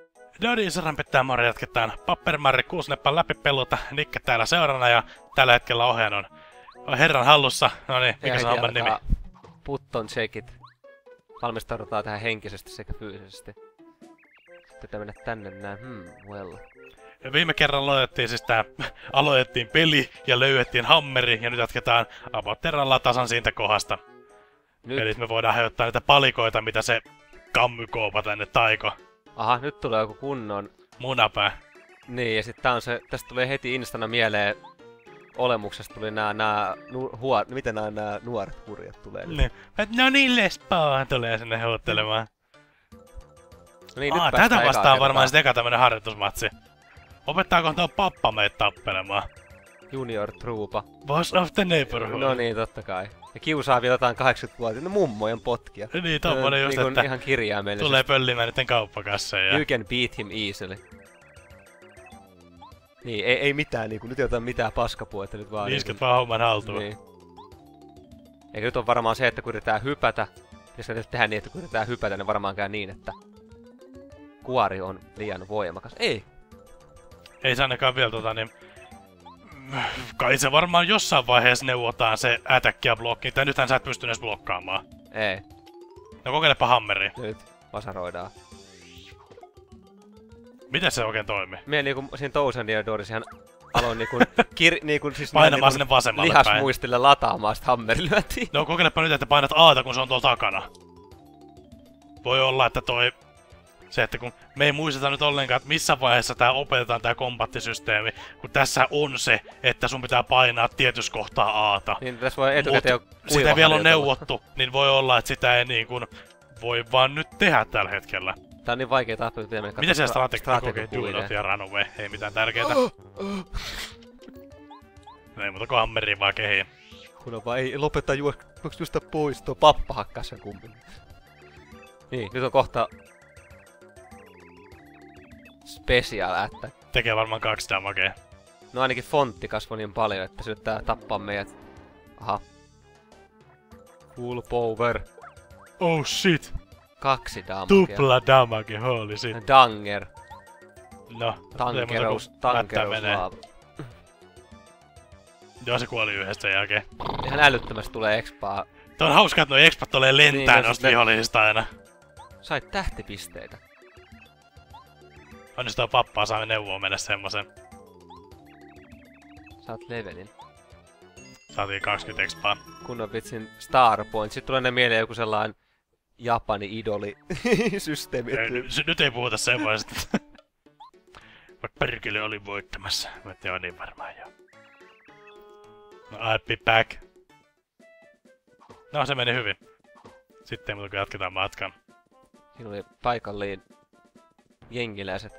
No niin, se rämpittää moro, jatketaan Pappermarri 6 läpi peluta, Nikke täällä seurana ja tällä hetkellä ohjaan on herran hallussa. No niin, mikä se on homman nimi? Putton checkit. Valmistaudutaan tähän henkisesti sekä fyysisesti. Pitää mennä tänne näin, well. Ja viime kerran aloitettiin peli ja löydettiin hammeri ja nyt jatketaan Apoterralla tasan siitä kohdasta. Nyt. Eli me voidaan hajottaa niitä palikoita, mitä se kammykoopa tänne taiko. Aha, nyt tulee joku kunnon munapää. Niin, ja sitten tästä tulee heti instana mieleen olemuksesta tuli miten nää nuoret hurjat tulee nyt. No niin, Lespaa tulee sinne houttelemaan. No niin, tätä vastaan varmaan sit eka tämmönen harjoitusmatsi. Opettaako tuo pappa meitä tappelemaan? Junior Troopa. Boss of the Neighborhood. No niin, totta kai. Ja kiusaa vielä jotain 80-vuotiaita mummojen potkia. Niin, tommonen just, että ihan kirjaimellisesti. Tulee pöllimään niiden kauppakasseja. You can beat him easily. Niin, ei mitään nyt ei ota mitään paskapuetta nyt vaan. Isket vaan homman haltuun. Niin. Eikä nyt on varmaan se, että kun yritetään hypätä, jos nyt tehdään niin, että kun yritetään hypätä, niin varmaan käy niin, että kuori on liian voimakas. Ei se ainakaan vielä niin... Kai se varmaan jossain vaiheessa neuvotaan se attack ja blokki, tai nythän sä et pysty edes blokkaamaan. Ei. No kokeilepa hammeri. Nyt vasaroidaan. Miten se oikein toimii? Mie siinä Thousand Year Doorsissa ihan aloin siis painamaan sinne vasemmalle päin. Lihasmuistille lataamaan sit hammerilyöntiin. No kokeilepa nyt, että painat A:ta, kun se on tuolla takana. Voi olla, että se, että kun me ei muisteta nyt ollenkaan, että missä vaiheessa tää opetetaan tää kombattisysteemi, kun tässä on se, että sun pitää painaa tietyssä kohtaa A:ta. Niin tässä voi etukäteen jo sitä vielä on neuvottu, niin voi olla, että sitä ei voi vaan nyt tehdä tällä hetkellä. Tää on niin vaikea tappaa, että mennä miten se strategia ja run away, ei mitään tärkeetä. Ei muuta kuin hammeriin vaan kehiin. Kun on vaan ei lopeta juosta pois, tuo pappa hakkaa sen kummin. Niin, nyt on kohta special attack. Tekee varmaan 2 damagea. No ainakin fontti kasvoi niin paljon, että se yrittää tappaa meidät. Aha. Full power. Oh shit! 2 damagea. Tupla damage, holy shit. Danger. No, Tankerous laava. Joo, se kuoli yhdessä sen jälkeen. Ihan älyttömästi tulee expaa. Tuo on hauskaa, että noi expat tulee lentää niin, noista vihollisista aina. Sait tähtipisteitä. Onnistuu pappaa, saamme neuvoa mennä semmosen. Saat levelin. Saatiin 20 expaa. Kunnon vitsin Star Point. Sitten tulee ne mieleen joku sellainen Japani idoli systeemi. Nyt ei puhuta semmoisesta. Vaikka perkele oli voittamassa. Mä et oo niin varmaan joo. No I'll be back. No se meni hyvin. Sitten muuta kun jatketaan matkan. Siinä oli paikalliin jengiläiset.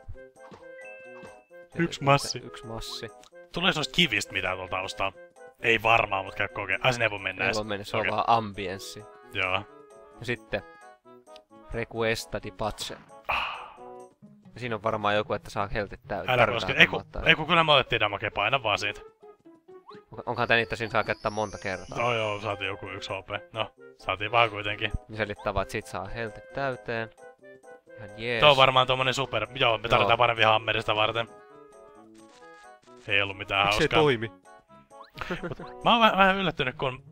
Yksi massi. Yksi massi. Tuleeko noista kivistä mitään tuolta taustaa? Ei varmaan, mutta käy kokea. Ai sinne ei voi mennä edes. Ei voi mennä, se on vaan ambienssi. Joo. Ja sitten Requesta di Pace. Ja siinä on varmaan joku, että saa heltit täyteen. Älä koske. Ei kun kyllä me otettiin damagea, paina vaan siitä. Onkohan tää niin, että siinä saa käyttää monta kertaa? No joo, saatiin joku 1 HP. No, saatiin vaan kuitenkin. Niin selittää vaan, että sit saa heltit täyteen. Ihan jees. Tuo on varmaan tommonen super. Joo, me tarvitaan parempi hammerista varten. Ei ollut mitään hauskaa. Se toimi. Mä oon vähän yllättynyt, kun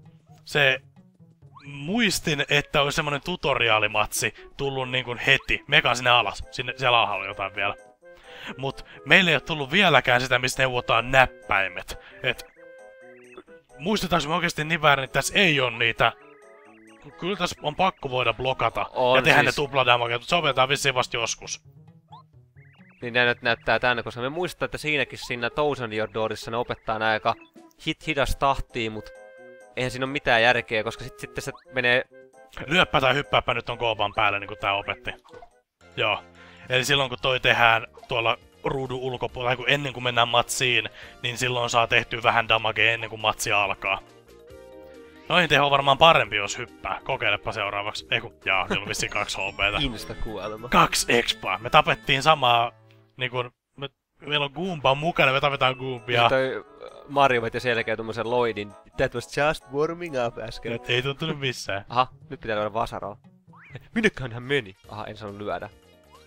muistin, että olisi semmonen tutoriaalimatsi tullut niin kuin heti. Mekaan sinne alas. Siellä alhaalla jotain vielä. Mut meille ei oo tullut vieläkään sitä, missä neuvotaan näppäimet. Muistetaanko me oikeesti niin väärin, että tässä ei oo niitä. Kyllä tässä on pakko voida blokata ja tehdä ne tupladamageet, mutta se opetetaan vissiin vasta joskus. Niin ne nyt näyttää tänne, koska me muistetaan, että siinäkin siinä Thousand Year Doorissa ne opettaa nää aika hidas tahtiin, mut eihän siinä oo mitään järkeä, koska sitten se menee... Lyöppä tai hyppääpä nyt on koopan päällä, niin kuin tää opetti. Joo. Eli silloin kun toi tehdään tuolla ruudun ulkopuolella, kun ennen kuin mennään matsiin, niin silloin saa tehtyä vähän damagea ennen kuin matsi alkaa. Noihin teho on varmaan parempi, jos hyppää. Kokeilepa seuraavaksi. Jaa, niillä on vissiin 2 HP:tä. Insta-kuolema. 2 expaa. Me tapettiin samaa, niinkun... Meillä on Goomba mukana, me tapetaan Goombia. Ja toi Mario veti selkeä tommosen Lloydin. That was just warming up äsken. Et ei tuntunut missään. Aha, nyt pitää löydä vasaroa. Minneköhän hän meni? Aha, en saanut lyödä.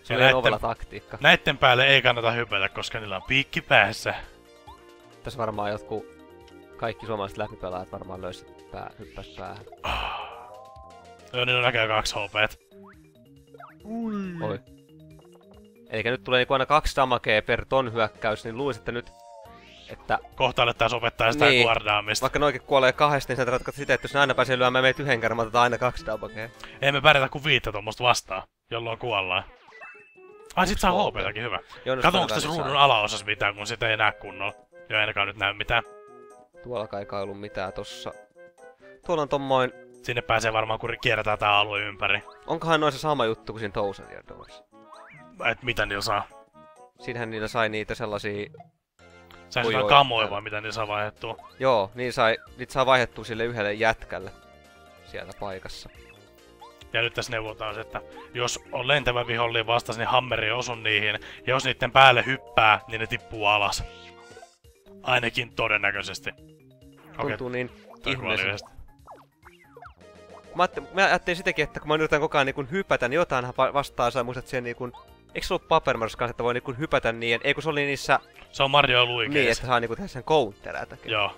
Se oli ovella taktiikka. Näitten päälle ei kannata hypätä, koska niillä on piikki päässä. Tässä varmaan jotkut kaikki suomalaiset läpipelaajat varmaan löysivät hyppäs päähän. Joo, niillä on näköjään 2 HP:t. Oi. Elikkä nyt tulee niinku aina 2 damagea per ton hyökkäys, niin luulisin, että nyt... Että... Kohta alettaisiin opettaa sitä niin, guardaamista. vaikka noikin kuolee 2, niin sä ratkot sitä, että jos ne aina pääsee lyömään meitä yhden kerran, mä otetaan aina 2 damagea. Ei me pärjätä kuin 5 tommosta vastaan, jolloin kuollaan. Ai sit saa HP:täkin, hyvä. Kato, onks tässä ruudun alaosassa mitään, kun sitä ei näe kunnolla. Joo, ainakaan nyt näy mitään. Tuolla kai ollut mitään tossa. Tuolla on tommoin... Sinne pääsee varmaan, kun kierretään tää alue ympäri. Onkohan noissa sama juttu kuin siinä Thousand Year Doorissa? Et mitä niillä saa? Siinähän niillä sai niitä sellaisia... Sä jotain kamoja vai mitä niillä saa vaihdettua? Joo, niitä saa vaihdettua sille yhdelle jätkälle. Siellä paikassa. Ja nyt tässä neuvotaan, että jos on lentävä vihollinen vastas, niin hammeri ei osu niihin. Ja jos niiden päälle hyppää, niin ne tippuu alas. Ainakin todennäköisesti. Tuntuu niin ihmeelliseltä. Mä ajattelin sitäkin, että kun mä yritän koko ajan niin hypätä, niin jotain vastaan saa muistat siihen niin kuin... Eikö se ollut Paper Mario kanssa, että voi niin hypätä niin? Ei kun se oli niissä... Se on Mario ja Luigi. Niin, että saa niin tehdä sen counterätäkin. Joo.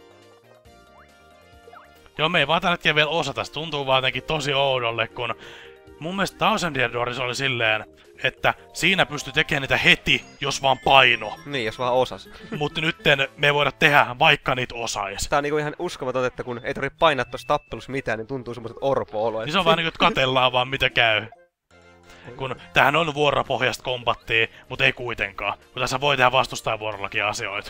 Joo, me ei vaan tällä hetkellä vielä osata. Se tuntuu vaan jotenkin tosi oudolle, kun... Mun mielestä Thousand Year Doorissa oli silleen, että siinä pystyy tekemään niitä heti, jos vaan paino. Niin, jos vaan osas. Mutta nytten me ei voida tehdä, vaikka niitä osais. Tää on niinku ihan uskomaton, että kun ei tarvitse painaa tossa tappelussa mitään, niin tuntuu semmoset orpo-oloja. Niin se on vaan niinku, että katellaan vaan mitä käy. Kun tämähän on vuoropohjasta kombattia, mutta ei kuitenkaan. Kun tässä voi tehdä vastustajavuorollakin asioita.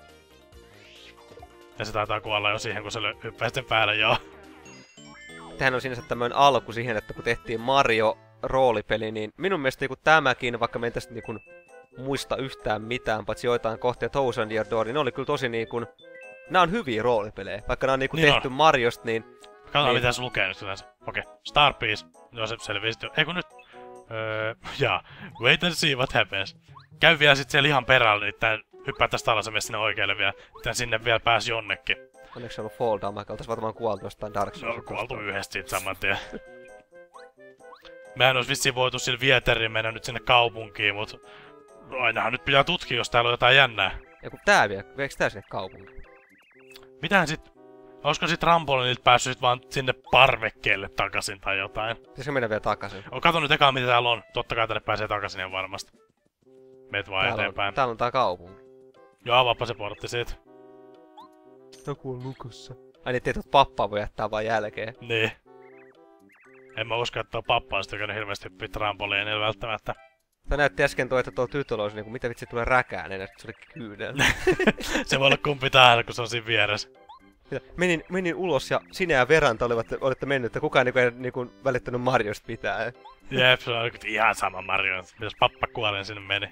Ja se taitaa kuolla jo siihen, kun se hyppää sitten päälle, joo. Tämähän on sinänsä tämmöinen alku siihen, että kun tehtiin Mario-roolipeli, niin minun mielestä niin tämäkin, vaikka me ei tästä niin muista yhtään mitään, paitsi joitain kohtia Thousand Year Door, niin ne oli kyllä tosi niin kuin... Nää on hyviä roolipelejä, vaikka nää on niin tehty on Mariosta, niin... Katsotaan niin... mitä se lukee nyt yleensä. Okei, Star Piece. Joo, se selvisi jo. Eiku nyt... jaa. Wait and see what happens. Käy vielä sit siellä ihan perällä, niin tää hyppää tästä alas ja mene sinne oikealle vielä. Tän sinne vielä pääsi jonnekin. Onneksi se on ollut Fall Damage, oltais varmaan kuoltu jostain Dark Souls. No, kuoltu yhdessä siitä saman tien. Mehän olisi vissiin voitu sillä vieteriin mennä nyt sinne kaupunkiin, mut... Ainahan nyt pitää tutkia, jos täällä on jotain jännää. Ja kun tää vielä, veikö tää sinne kaupunkiin? Mitähän sit... Olisiko sit trampolinilta päässyt sit vaan sinne parvekkeelle takaisin tai jotain? Pitäisikö mennä vielä takaisin? Kato nyt ekaan mitä täällä on. Totta kai tänne pääsee takaisin ihan varmasti. Meet vaan eteenpäin. Täällä on tää kaupunki. Joo, avaappa se portti siitä. Joku on lukossa. Ai niin, että pappaa voi jättää vaan jälkeen. Niin. En mä usko, että tuo pappa on sitten hirveästi hyppii trampoliinilla välttämättä. Tää näytti äsken että tuo tytöllä olisi niinku, mitä vitsi tulee räkään, niin se oli kyydellä. Se voi olla kumpi tahansa, kun se on siinä vieressä. Menin ulos ja sinä ja Veranta olette mennyt, että kukaan ei niinku välittänyt Mariosta pitää. Jep, se on ihan sama Mario. Mitäs pappa kuolen sinne meni?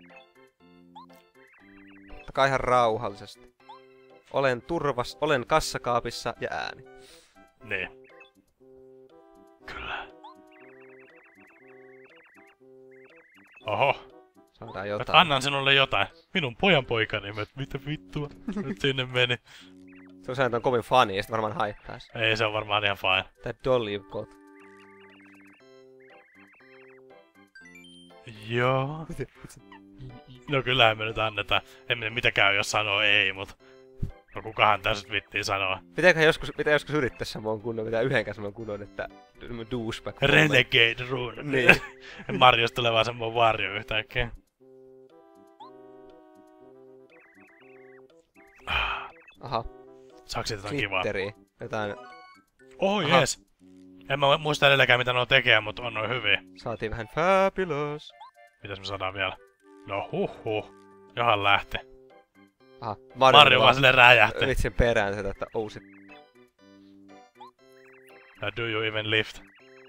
Takaa ihan rauhallisesti. Olen kassakaapissa ja ääni. Niin. Kyllä. Oho. Saadaan jotain. Annan sinulle jotain. Minun pojanpoikani. Mitä vittua? Nyt sinne meni. Se on sanotaan kovin funny ja sit varmaan haittais. Ei, se on varmaan ihan fine. That doll you've got. Joo. No kyllähän me nyt annetaan. En minä mitä käy, jos sanoo ei, mut... No kukahan tässä vittiin sanoa. Pitää joskus yrittää samoin kunnon, pitää yhden samoin kunnon, että... douchebag. Renegade rune. Niin. Marjosta tulee vaan semmoinen varjo yhtäkkiä. Aha. Saaks siitä jotain kivaa? Jotain... Oh jees. En mä muista edelläkään mitä nuo tekee, mut on noin hyviä. Saatiin vähän fabulous. Mitäs me saadaan vielä? No huhhuh. Johan lähti. Aha. Mario vaan silleen räjähti. Vitsin perään sitä, että ousit. Do you even lift?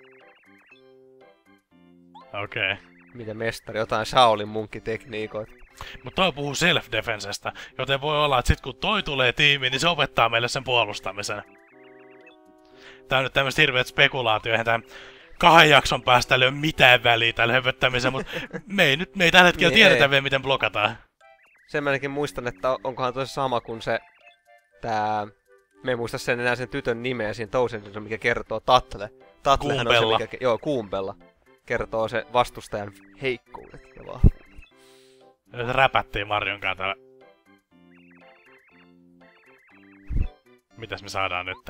Okei. Okay. Miten mestari, jotain Shaolin munkkitekniikoita. Mut toi puhuu self-defensestä, joten voi olla, että sit kun toi tulee tiimiin, niin se opettaa meille sen puolustamisen. Tää on nyt tämmöset hirveet spekulaatio, eihän tää 2 jakson päästä ei ole mitään väliä tällä höpöttämisellä, mut me ei tällä hetkellä niin tiedetä vielä miten blokataan. Sen mä ainakin muistan, että onkohan tosi sama kuin se tää... Me ei muista sen enää sen tytön nimeä siinä Thousand, mikä kertoo Tatle. Tatlehan on se, mikä... Joo, Kuumbella. kertoo se vastustajan heikkoudet ja vahvuudet. Nyt räpättiin Marion kanssa täällä. Mitäs me saadaan nyt?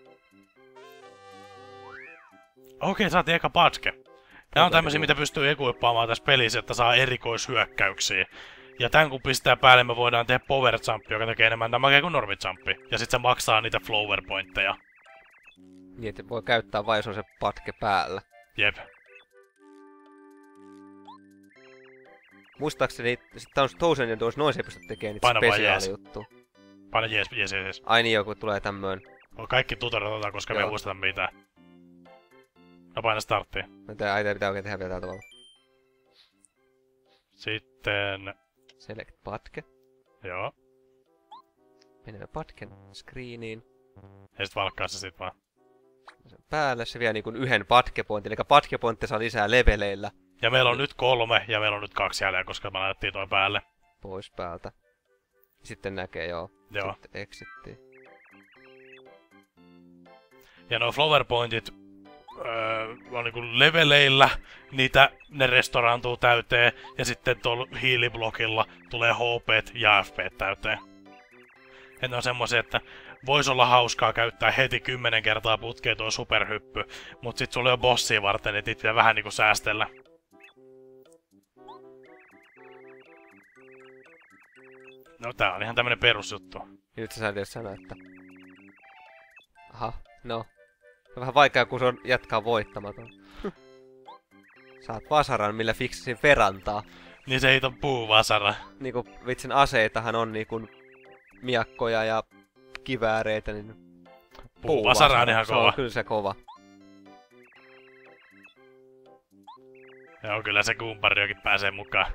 Okei, saatiin eka patske. Nämä on tämmösiä, mitä pystyy ekuippaamaan tässä pelissä, että saa erikoishyökkäyksiä. Ja tän kun pistää päälle, me voidaan tehdä power jump, joka tekee enemmän damagea kuin normi jumpi. Ja sit se maksaa niitä flower pointteja. Niin, että voi käyttää vain, jos on se patke päällä. Jep. Muistaakseni, tää on Thousand Year Doors, noin se ei pysty tekemään niitä Paina vaan spesiaalijuttuja. Paina jees. Ai niin, joku tulee tämmöön. Kaikki tutorialit otetaan, koska me ei muisteta mitään. No paina starttia. Pitää oikein tehdä vielä tällä tavalla. Sitten... Select patke. Joo. Menemme patken screeniin. Ja sit valkkaa se sit vaan. Sen päälle se vie niinku yhden patkepointin, eli patkepointti saa lisää leveleillä. Ja meillä on nyt 3 ja meillä on nyt 2 jäljellä, koska me laitettiin toi päälle. Pois päältä. Sitten näkee joo. Sitten exittiin. Ja nuo flower pointit on niinku leveleillä, ne restaurantuu täyteen, ja sitten tuolla hiiliblokilla tulee HP ja FP täyteen. Ja ne on semmosia, että vois olla hauskaa käyttää heti 10 kertaa putkeen tuo superhyppy, mut sit sulla on bossia varten, niin pitää vähän niinku säästellä. No tää on ihan tämmönen perusjuttu. Nyt sä sä edes sanoa, että... Aha, no. On vähän vaikea, kun se on jatkaa voittamaton. Saat vasaran, millä fiksasin verantaa. Niin se ei on puuvasara. Niinku vitsin aseitahan on niinku miakkoja ja kivääreitä, niin... Puuvasara on ihan kova. Se on kyllä se kova. Joo, kyllä se Goombariokin pääsee mukaan.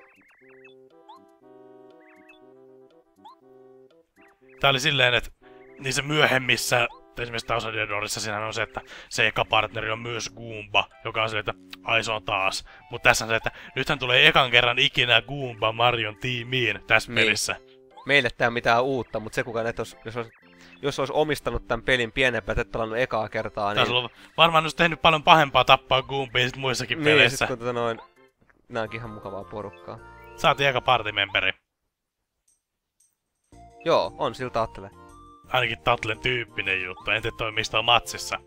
Tää oli silleen, että niissä myöhemmissä, esimerkiksi Thousand Year Doorissa siinä on se, että se eka partneri on myös Goomba, joka on silleen, että ai se on taas. Mut tässä on se, että nythän tulee ekan kerran ikinä Goomba Marion tiimiin tässä pelissä. Meille tää on mitään uutta, mut se kukaan et jos olisi omistanut tän pelin pienempää, et pelannut ekaa kertaa, niin... Tässä on varmaan olisi tehnyt paljon pahempaa tappaa Goombia sit muissakin peleissä. Niin, sit kun nää onkin ihan mukavaa porukkaa. Saatiin eka partimemberi. Joo, on sillä Tattle. Ainakin Tattlen tyyppinen juttu, en tiedä toi mistä on matsissa.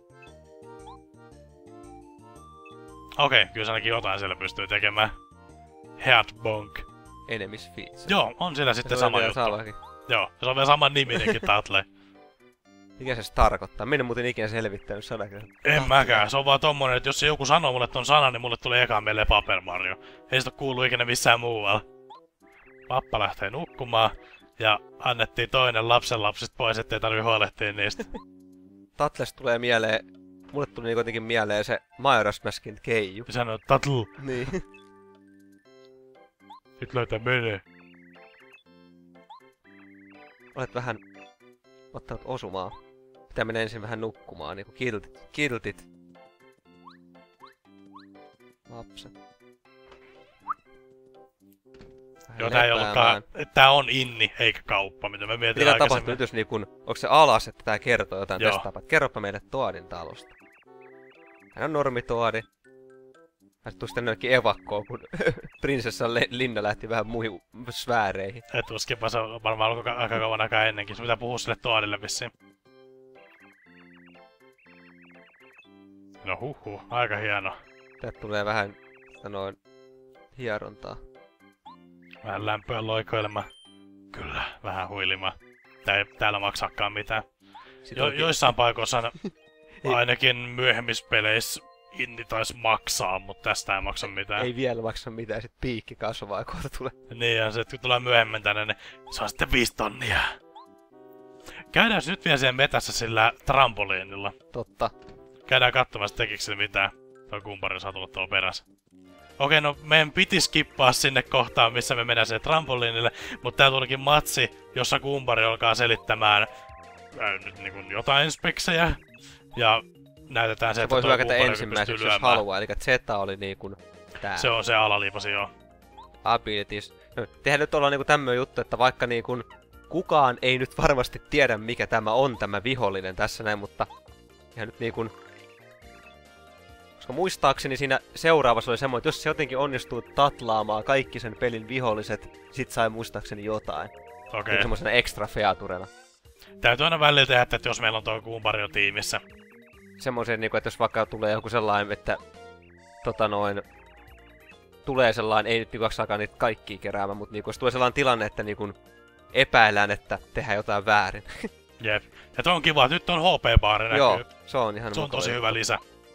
Okei, kyllä se ainakin jotain siellä pystyy tekemään. Headbonk. Enemies feature. Joo, on siellä sitten sama juttu. Joo, se on vielä saman niminenkin Tattle. Mikä se tarkoittaa? Minä en muuten ikinä selvittänyt sanakin. En mäkään, se on vaan tommonen, että jos joku sanoo mulle ton sanan, niin mulle tulee ekaan mieleen Paper Mario. Ei sitä kuulu ikinä missään muualla. Pappa lähtee nukkumaan, ja annettiin toinen lapsenlapsista pois, ettei tarvi huolehtia niistä. Tattlesta tulee mieleen, mulle tuli kuitenkin mieleen se Majora's Maskin Keiju. Ja sanoo, Tattle! Niin. Nyt löytää menee. Olet vähän ottanut osumaa. Pitää mennä ensin vähän nukkumaan, niinku kiltit. Lapset. Joo, tää ei ollutkaan, tää on inni eikä kauppa, mitä mä mietin aikaisemmin. Mitä tapahtuu nyt, jos niinku, onko se alas, että tää kertoo jotain tästä tapaa? Kerropa meille Toadin talosta. Hän on normitoadi. Hän tuu sitten jonnekin evakkoon, kun prinsessa Linna lähti vähän muihin sfääreihin. Et tuskinpa se on varmaan ollut aika kauan aikaa ennenkin. Sun pitää puhua sille Toadille vissiin. No aika hieno. Täältä tulee vähän, sanoin, hierontaa. Vähän lämpöä loikoilemaan. Kyllä, vähän huilimaan. Tää ei täällä maksaakaan mitään. Joissain paikoissa ainakin myöhemmissä peleissä inni taisi maksaa, mutta tästä ei maksa mitään. Ei vielä maksa mitään, sit piikki kasvaa ja kohta tulee. Niin, ja se, kun tulee myöhemmin tänne, niin se on sitten 5 tonnia. Käydään nyt vielä siellä metässä sillä trampoliinilla. Totta. Käydään katsomassa, tekikö se mitään. Tuo kumpari saa tulla tuolla perässä. Okei, no meidän piti skippaa sinne kohtaan, missä me mennään sinne trampoliinille, mutta tää tulikin matsi, jossa kumpari alkaa selittämään nyt niinku jotain speksejä. Ja näytetään se, että voi hyökätä ensimmäiseksi, jos haluaa, eli Z oli niinku tää. Se on se alaliipasi, joo. Abilities. No, tehdään nyt ollaan niinku tämmöinen juttu, että vaikka niinku kukaan ei nyt varmasti tiedä, mikä tämä on, tämä vihollinen tässä näin, mutta ihan nyt niinku... Koska muistaakseni siinä seuraavassa oli semmoinen, että jos se jotenkin onnistuu tatlaamaan kaikki sen pelin viholliset, sit sai muistaakseni jotain. Okei. Niin semmosena extra featurena. Täytyy aina välillä tehdä, että jos meillä on tuo Goombario tiimissä. Semmoisen, että jos vaikka tulee joku sellainen, että tulee sellainen, ei nyt jaksakaan niitä kaikkia keräämään, mutta jos tulee sellainen tilanne, että epäillään, että tehdään jotain väärin. Jep. Ja toi on kiva, että nyt on HP-baari näkyy. Joo, se on ihan se on tosi hyvä lisä.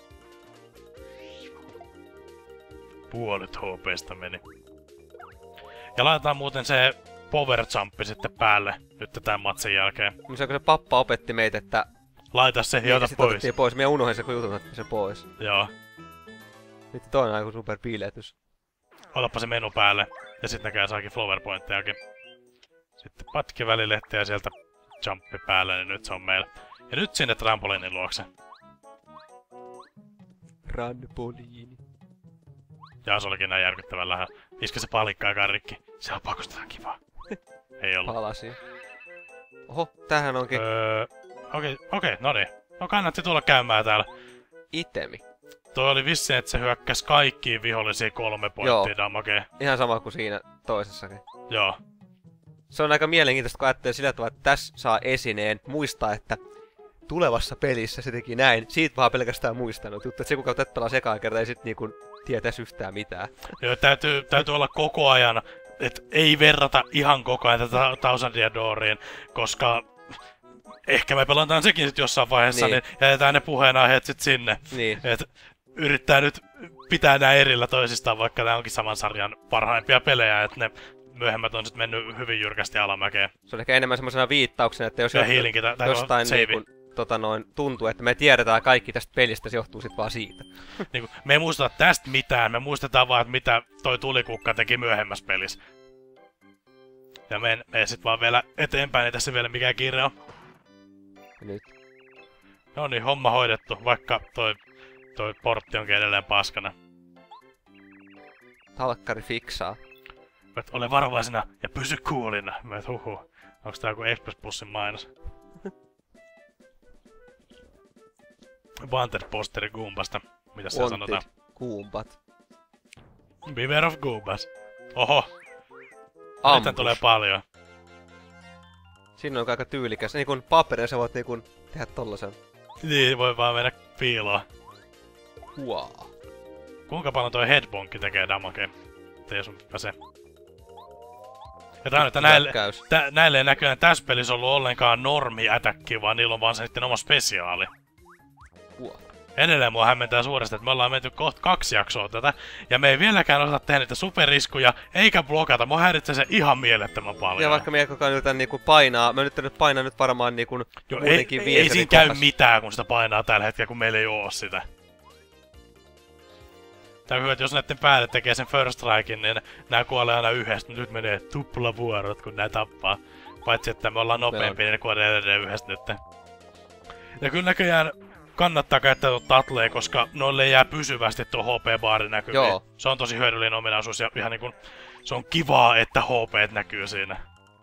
Puolet HP:stä meni. Ja laitetaan muuten se power jumpi sitten päälle nyt tämän matsin jälkeen. Se onko se pappa opetti meitä, että... Laita se ja ota pois. Pois. Minä unohdin se, kun jutun se pois. Joo. Nyt toi on aika super piiletys. Otapa se menu päälle. Ja sitten näkee saakin flower pointtejakin. Sitten patki välilehtiä ja sieltä jumpi päälle, niin nyt se on meillä. Ja nyt sinne trampoliinin luokse. Trampoliini. Ja se olikin näin järkyttävän lähellä. Iske se palikka aikaan rikki. Se on pakostetaan kivaa. Ei ollut. Palasi. Oho, tämähän onkin... Okei, no niin. No kannatti tulla käymään täällä. Itemi. Toi oli vissiin, että se hyökkäs kaikkiin vihollisiin 3 pointtia damagea. Ihan sama kuin siinä toisessakin. Joo. Se on aika mielenkiintoista, kun ajattelee sillä tavalla, että tässä saa esineen. Muistaa, että tulevassa pelissä se teki näin. Siitä vaan pelkästään muistanut. Juttu, että se kuka pelaa sekaan kertaa ei sit tietäisi yhtään mitään. Joo, täytyy olla koko ajan, että ei verrata ihan koko ajan tätä Thousand Year Dooriin, koska ehkä me pelataan sekin sit jossain vaiheessa, niin jätetään ne puheenaiheet sit sinne. Niin. Et yrittää nyt pitää nää erillä toisistaan, vaikka nää onkin saman sarjan parhaimpia pelejä, että ne myöhemmät on sit mennyt hyvin jyrkästi alamäkeen. Se on ehkä enemmän semmosena viittauksena, että jos jostain tuntuu, että me tiedetään kaikki tästä pelistä, se johtuu sit vaan siitä. Me ei muisteta tästä mitään, me muistetaan vaan, että mitä toi tulikukka teki myöhemmässä pelissä. Ja me sit vaan vielä eteenpäin, ei tässä vielä mikään kiire on. Nyt. No niin, homma hoidettu, vaikka toi portti onkin edelleen paskana. Talkkari fiksaa. Ole varovaisena ja pysy coolina. Onks tää joku Express-bussin mainos? Wanted-posteri Goombasta. Mitä siellä sanotaan? Goombat. Beware of Goombas. Oho. Nyt tulee paljon. Siinä on aika tyylikäs. Niin kun paperin sä voit tehdä tollasen. Niin, voi vaan mennä piiloon. Wow. Kuinka paljon toi headbonkki tekee damagea? Tee sun se. Ja tää on, että näille ei näköjään tässä pelissä ollut ollenkaan normi-ätäkki, vaan niillä on vaan se niitten oma spesiaali. Wow. Edelleen mua hämmentää suuresti, että me ollaan menty kohta 2 jaksoa tätä, ja me ei vieläkään osata tehdä niitä superiskuja, eikä blokata. Mua häiritsee se ihan mielettömän paljon. Ja vaikka me koko ajan yritän painaa, mä nyt painaa nyt varmaan muutenkin ei siinä käy mitään, kun sitä painaa tällä hetkellä, kun meillä ei oo sitä. Tää on hyvä, että jos näitten päälle tekee sen first strikein, niin nää kuolee aina yhdessä. Nyt menee tuplavuorot, kun nää tappaa. Paitsi, että me ollaan nopeampia, niin ne kuolee edelleen yhdessä nyt. Ja kyllä näköjään kannattaa käyttää tuota tatlea, koska noille jää pysyvästi tuo HP-baari näkyviin. Joo. Se on tosi hyödyllinen ominaisuus ja ihan niinku... Se on kivaa, että HP näkyy siinä.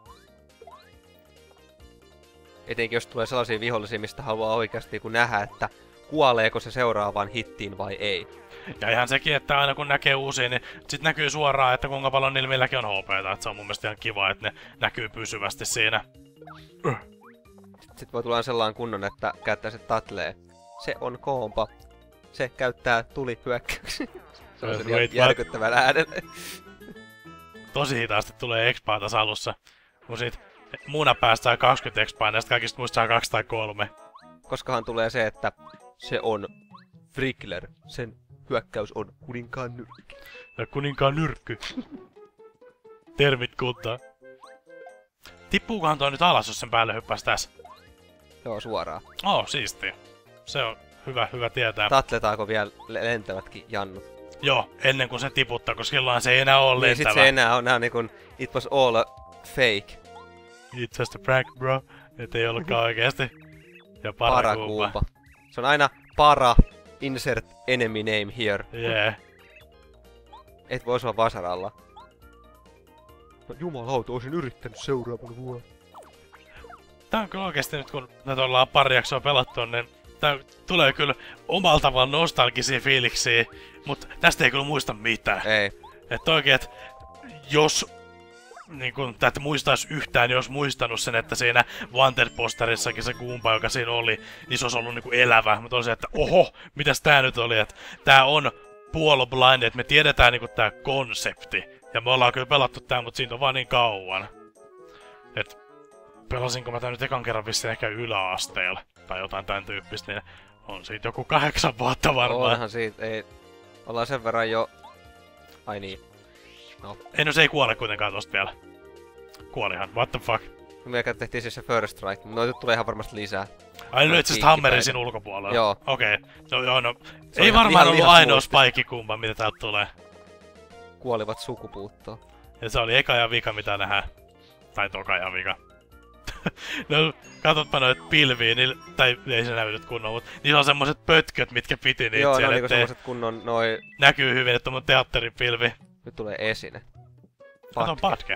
Etenkin jos tulee sellaisia vihollisia, mistä haluaa oikeasti nähdä, että kuoleeko se seuraavaan hittiin vai ei. Ja ihan sekin, että aina kun näkee uusia, niin sit näkyy suoraan, että kuinka paljon niillä milläkin on HP:tä. Että se on mun mielestä ihan kiva, että ne näkyy pysyvästi siinä. Sitten voi tulla sellainen kunnon, että käyttää se tatlee. Se on koompa. Se käyttää tulihyökkäyksiä. Se on se järkyttävän äänen. Tosi hitaasti tulee expaa tässä alussa. Kun siitä muuna päästään 20 expaa, näistä kaikista muista saa 2 tai 3. Koskahan tulee se, että se on Frickler. Sen hyökkäys on kuninkaan nyrkki. Ja kuninkaan nyrkky. Termit kuntaan. Tippuukohan toi nyt alas, jos sen päälle hyppäs tässä? Joo, suoraan. Siistiä. Se on hyvä tietää. Tatletaanko vielä lentävätkin jannut? Joo, ennen kuin se tiputtaa, koska silloin se ei enää ole lentävä. Niin sit se enää on niinku, it was all a fake. It's just a prank, bro. Et ei ollutkaan oikeesti. Ja Paragoomba. Se on aina para, insert enemy name here. Yeah. Et voi osua vasaralla. No jumalauta, olisin yrittänyt seuraavana vuonna. Tää on kyllä oikeesti nyt, kun näitä ollaan pari jaksoa pelattu, niin Tää tulee kyllä omalla tavalla nostalgisia fiiliksiä, mutta tästä ei kyllä muista mitään. Ei. Että oikein, että jos niin kun tätä muistais yhtään, jos muistanut sen, että siinä Wanted-posterissakin se Goomba, joka siinä oli, niin se olisi ollut niinku elävä. Mutta on se, että oho, mitäs tää nyt oli, että tää on puolo-blind, että me tiedetään niinku tää konsepti. Ja me ollaan kyllä pelattu tää, mutta siitä on vaan niin kauan. Et pelasinko mä tää nyt ekan kerran vissiin ehkä yläasteella, tai jotain tän tyyppistä, niin on siitä joku 8 vuotta varmaan. Onhan siitä, ei. Ollaan sen verran jo... Ai niin. No. Ei, no se ei kuole kuitenkaan tosta vielä. Kuolihan, what the fuck. Me tehtiin siis se First Strike, mutta noita tulee ihan varmasti lisää. Ai löit sä hammerin siinä ulkopuolella? Joo. Okei. No joo, no. Se Ei varmaan ollut ainoa Spike-kumpa, mitä täältä tulee. Kuolivat sukupuuttoon. Ja se oli eka ja vika, mitä nähdään. Tai toka ja vika. No, katsotpa noit pilviä, tai ei se näy nyt kunnon, mutta niissä on semmoset pötköt, mitkä piti niitä joo, siellä, no niinku semmoset kunnon noi... Näkyy hyvin, että on mun teatteripilvi. Nyt tulee esine. Kato patke.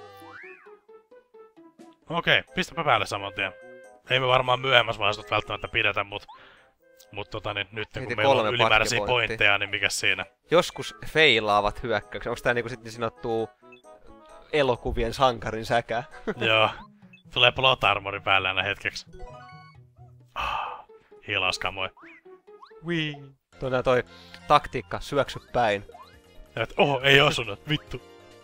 Okei, pistäpä päälle saman tien. Ei me varmaan myöhemmässä vaiheessa välttämättä pidetä, mut niin, nyt kun meillä on ylimääräisiä pointteja, niin mikäs siinä? Joskus feilaavat hyökkäykset. Onks tää niinku sit niin sanottuu elokuvien sankarin säkä? Joo. Tulee plot armori päälle aina hetkeksi. Hilaskamoi. Wii. Toi taktiikka, syöksy päin. Ei osunut, vittu.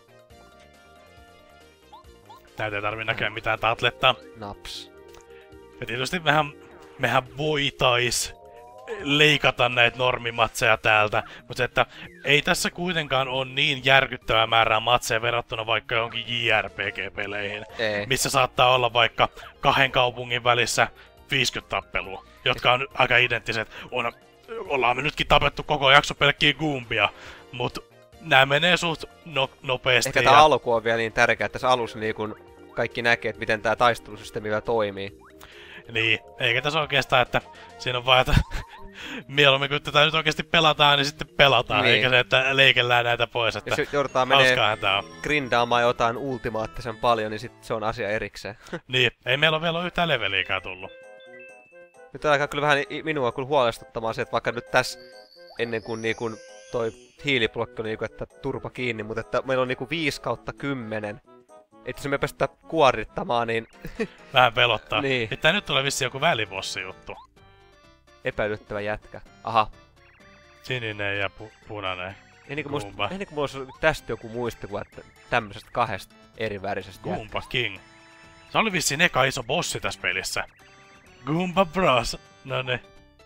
Täältä ei tarvii näköjään mitään tatlettaa. Naps. Ja tietysti mehän voitais leikata näitä normimatseja täältä, mutta se, että ei tässä kuitenkaan ole niin järkyttävää määrää matseja verrattuna vaikka johonkin JRPG-peleihin, missä saattaa olla vaikka 2 kaupungin välissä 50 tappelua, jotka on aika identtiset. Ollaan me nytkin tapettu koko jakso pelkkiä Goombia, mut nää menee suht nopeasti. Ehkä tää alku on vielä niin tärkeä, että tässä alussa niin kun kaikki näkee, että miten tää taistelusysteemi vielä toimii. Niin, eikä tässä oikeastaan, että siinä on vaan, että mieluummin kun tätä nyt oikeasti pelataan, niin sitten pelataan, niin. Eikä se, että leikellään näitä pois, että jos joudutaan menee grindaamaan jotain ultimaattisen paljon, niin sit se on asia erikseen. Niin, ei meillä ole vielä yhtään leveliikää tullut. Nyt alkaa kyllä vähän minua kyllä huolestuttamaan se, että vaikka nyt tässä ennen kuin niinku toi hiiliblokki niinku, että turpa kiinni, mutta että meillä on niinku 5/10. Että jos me päästään kuorittamaan, niin... Vähän pelottaa. Niin. Tää nyt tulee vissiin joku välibossi juttu. Epäilyttävä jätkä. Aha. Sininen ja punainen. Ennen kuin mulla olisi tästä joku muistikuva, että tämmöisestä 2 eri värisestä Goomba jätkästä. King. Se oli vissiin eka iso bossi tässä pelissä. Goomba Bros. Noniin.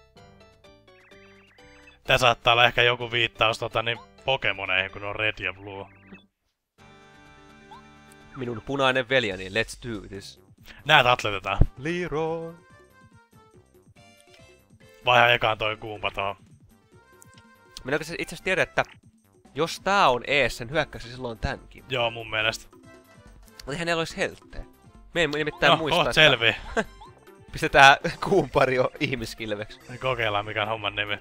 Tää saattaa olla ehkä joku viittaus niin Pokemoneihin, kun on Red ja Blue. Minun punainen veljeni, let's do this. Nää atletetaan. Leroy. Vaihan ekaan toi Goomba tohon. Minä itse asiassa tiedän, että jos tää on ees, sen hyökkäys silloin tämänkin. Joo, mun mielestä. Mutta eihän neillä olisi heltteä. Me ei nimittäin muista, että... selvii. Pistetään Goompario ihmiskilveksi. Kokeillaan mikä on homman nimi.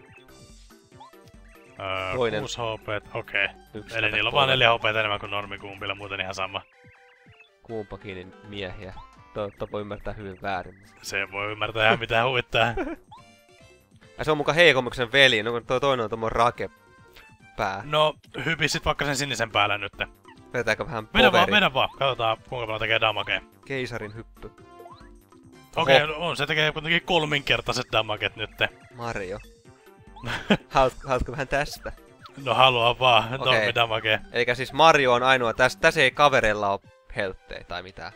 6 HP, okei. Eli niillä on vaan 4 HP enemmän kuin normi Goombilla, muuten ihan sama. Goombakinin miehiä. Toivottavasti voi ymmärtää hyvin väärin. Se voi ymmärtää ihan mitä huvittaa. Se on muka heikommiksen veli, no toi toinen on tommonen rakepää. No, hypisit vaikka sen sinisen päällä nyt. Vedetäänkö vähän poveri? Vedä vaan, katsotaan kuinka paljon tekee damagea. Keisarin hyppy. Okei, se tekee kuitenkin 3-kertaiset damaget nyt. Mario. Haluatko vähän tästä? No haluan vaan, normi damagea. Eikä siis Mario on ainoa, tässä ei kaverilla oo helttejä tai mitään.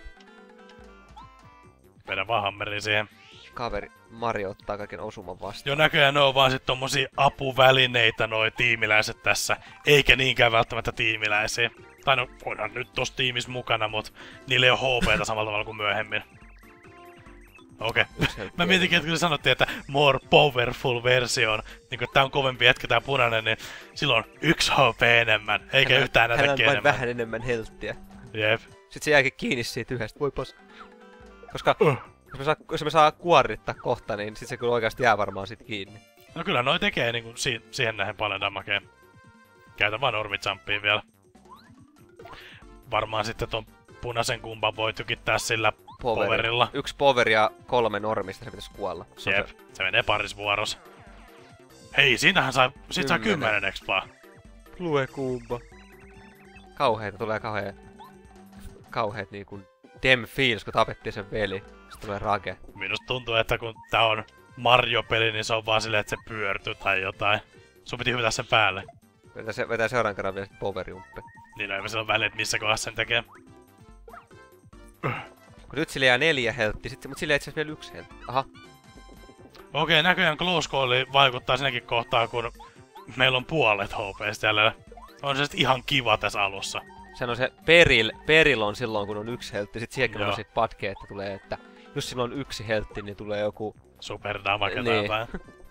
Vedä vaan hammeri siihen. Kaveri, Mario ottaa kaiken osuman vastaan. Joo, näköjään ne on vaan sit tommosia apuvälineitä noi tiimiläiset tässä. Eikä niinkään välttämättä tiimiläisiä. Tai no, voidaan nyt tossa tiimissä mukana, mut niillä ei oo HP:tä samalla tavalla kuin myöhemmin. Okei. Mä mietinkin, että kun sanottiin, että more powerful version, niin kun tää on kovempi jätkä tää punainen, niin silloin 1 HP enemmän, eikä yhtään näitä enemmän. Hän on vain vähän enemmän helttiä. Jep. Sit se jääkin kiinni siitä yhdestä, voi pas. Koska jos me saa kuorittaa kohta, niin sit se kyllä oikeasti jää varmaan sit kiinni. No kyllä noi tekee niinku siihen nähden paljon damagea. Käytä vaan normijumpiin vielä. Varmaan sitten ton punaisen kumpan voi tykittää sillä Powerilla. 1 power ja 3 normista se pitäisi kuolla. Jep, se menee parisvuoros. Hei, siitä saa 10 expaa. Lue Kumba. Kauheita, tulee kauheet niinku dem feels, kun tapettiin sen veli. Sitten tulee rage. Minusta tuntuu, että kun tää on Mario-peli, niin se on vaan silleen, että se pyörtyy tai jotain. Sun piti hyvätä sen päälle. Vetää seuraavan kerran vielä powerjumppe. Niin ei sillä ole väliä, että missä kohdassa sen tekee. Kun nyt sille jää 4 helttiä, mutta sille jää itse asiassa vielä 1 heltti. Aha. Okei, näköjään close call vaikuttaa sinäkin kohtaa, kun meillä on puolet HP:stä jäljellä. On se sitten ihan kiva tässä alussa. Se on se peril on silloin, kun on 1 heltti. Sitten siihenkin on sit patke, että tulee, että jos silloin on 1 heltti, niin tulee joku... Super damage niin. jotain.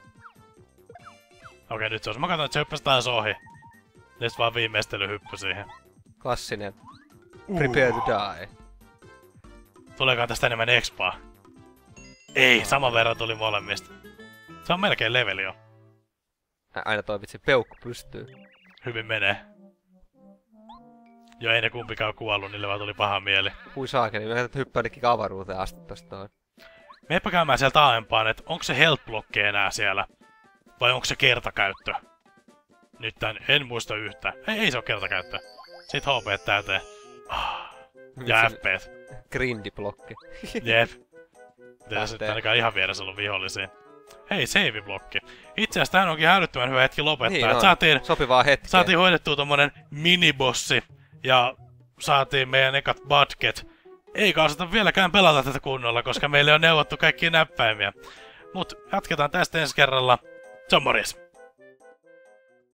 Okei, nyt se on. Mä katson, että se hyppäsi taas ohi. Ja sit vaan viimeistelyhyppy siihen. Klassinen. Prepare to die. Tuleekaan tästä enemmän expaa? Ei, saman verran tuli molemmista. Se on melkein leveli jo. Aina toi vitsi peukku pystyy. Hyvin menee. Jo ei ne kumpikaan kuollut, niille vaan tuli paha mieli. Hui saakeli, mä hyppään ainakin avaruuteen asti tosta toi. Meepä käymään sieltä taaempaan, että onko se health blokki enää siellä? Vai onko se kertakäyttö? Nyt en muista yhtä. Ei se ole kertakäyttö. Sit HP täyteen. Ja FP. Grindiblokki. Jep. Pitäis nyt ainakaan ihan vieressä ollut vihollisia. Hei, save-blokki. Itse asiassa tämähän onkin hälyttömän hyvä hetki lopettaa. Niin saatiin, sopivaa hetkeä. Saatiin hoidettua tommonen minibossi. Ja saatiin meidän ekat budget. Eikä osata vieläkään pelata tätä kunnolla, koska meille on neuvottu kaikkia näppäimiä. Mut jatketaan tästä ensi kerralla. Se on morjes!